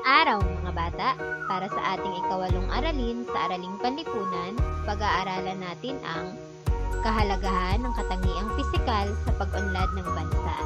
Araw mga bata, para sa ating ikawalong aralin sa Araling Panlipunan, pag-aaralan natin ang kahalagahan ng katangiang pisikal sa pag-unlad ng bansa.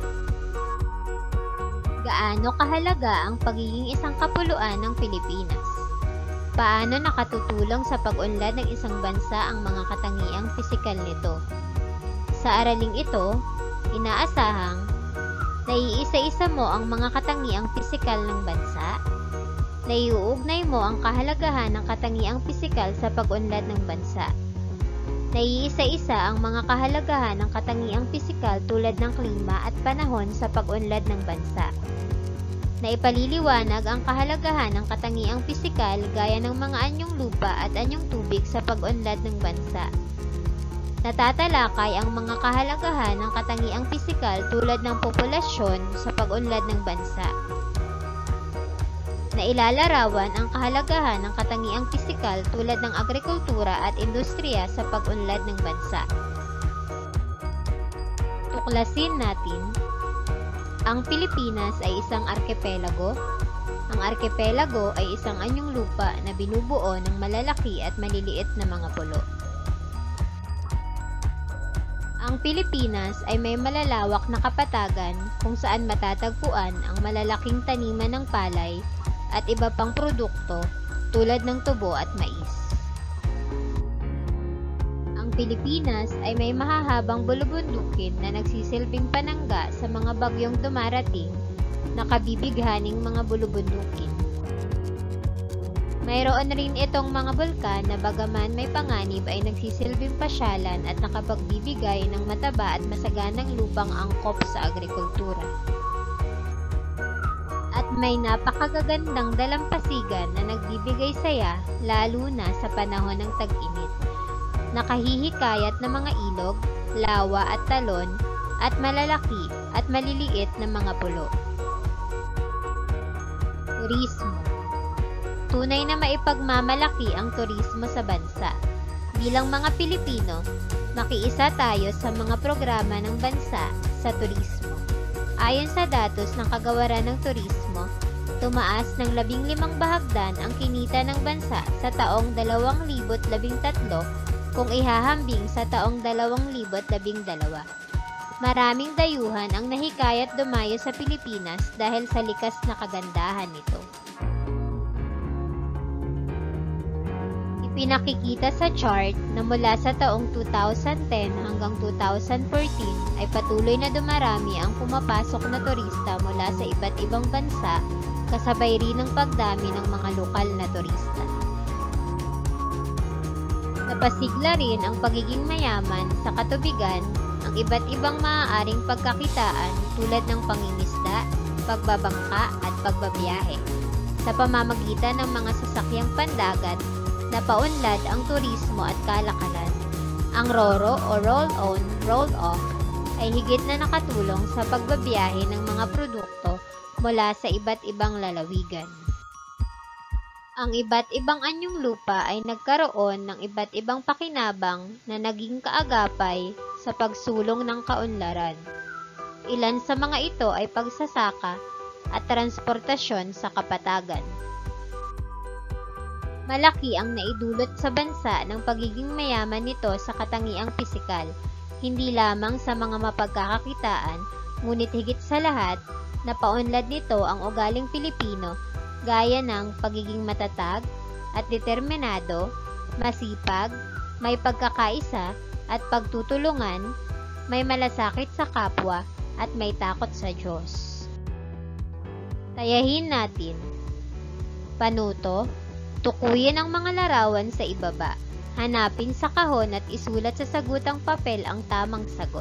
Gaano kahalaga ang pagiging isang kapuluan ng Pilipinas? Paano nakatutulong sa pag-unlad ng isang bansa ang mga katangiang pisikal nito? Sa araling ito, inaasahang naiisa-isa mo ang mga katangiang pisikal ng bansa, naiuugnay mo ang kahalagahan ng katangiang pisikal sa pag-unlad ng bansa, naiisa-isa ang mga kahalagahan ng katangiang pisikal tulad ng klima at panahon sa pag-unlad ng bansa, naipaliliwanag ang kahalagahan ng katangiang pisikal gaya ng mga anyong lupa at anyong tubig sa pag-unlad ng bansa. Natatalakay ang mga kahalagahan ng katangiang pisikal tulad ng populasyon sa pag-unlad ng bansa. Nailalarawan ang kahalagahan ng katangiang pisikal tulad ng agrikultura at industriya sa pag-unlad ng bansa. Tuklasin natin, ang Pilipinas ay isang arkipelago. Ang arkipelago ay isang anyong lupa na binubuo ng malalaki at maliliit na mga pulo. Ang Pilipinas ay may malalawak na kapatagan kung saan matatagpuan ang malalaking taniman ng palay at iba pang produkto tulad ng tubo at mais. Ang Pilipinas ay may mahahabang bulubundukin na nagsisilbing panangga sa mga bagyong dumarating na kabibighaning mga bulubundukin. Mayroon rin itong mga bulkan na bagaman may panganib ay nagsisilbing pasyalan at nakapagbibigay ng mataba at masaganang lupang angkop sa agrikultura. At may napakagagandang dalampasigan na nagbibigay saya lalo na sa panahon ng tag-init. Nakahihikayat na mga ilog, lawa at talon at malalaki at maliliit na mga pulo. Turismo. Tunay na maipagmamalaki ang turismo sa bansa. Bilang mga Pilipino, makiisa tayo sa mga programa ng bansa sa turismo. Ayon sa datos ng Kagawaran ng Turismo, tumaas ng 15 bahagdan ang kinita ng bansa sa taong 2013 kung ihahambing sa taong 2012. Maraming dayuhan ang nahikayat dumayo sa Pilipinas dahil sa likas na kagandahan nito. Pinakikita sa chart na mula sa taong 2010 hanggang 2014 ay patuloy na dumarami ang pumapasok na turista mula sa iba't ibang bansa kasabay rin ng pagdami ng mga lokal na turista. Napasigla rin ang pagiging mayaman sa katubigan ang iba't ibang maaaring pagkakitaan tulad ng pangingisda, pagbabangka at pagbabiyahe sa pamamagitan ng mga sasakyang pandagat na paunlad ang turismo at kalakalan. Ang RoRo o Roll-On, Roll-Off ay higit na nakatulong sa pagbabiyahe ng mga produkto mula sa iba't ibang lalawigan. Ang iba't ibang anyong lupa ay nagkaroon ng iba't ibang pakinabang na naging kaagapay sa pagsulong ng kaunlaran. Ilan sa mga ito ay pagsasaka at transportasyon sa kapatagan. Malaki ang naidulot sa bansa ng pagiging mayaman nito sa katangiang pisikal, hindi lamang sa mga mapagkakakitaan, ngunit higit sa lahat, napaunlad nito ang ugaling Pilipino gaya ng pagiging matatag at determinado, masipag, may pagkakaisa at pagtutulungan, may malasakit sa kapwa at may takot sa Diyos. Tayahin natin. Panuto. Tukuyin ang mga larawan sa ibaba. Hanapin sa kahon at isulat sa sagutang papel ang tamang sagot.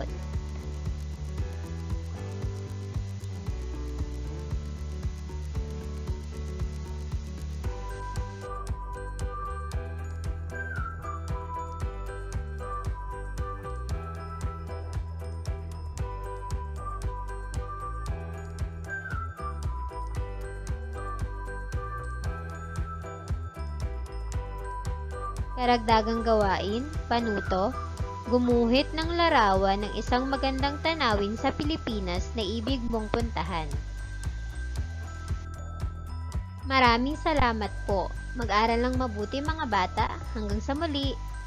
Karagdagang gawain, panuto, gumuhit ng larawan ng isang magandang tanawin sa Pilipinas na ibig mong puntahan. Maraming salamat po. Mag-aral lang mabuti mga bata. Hanggang sa muli.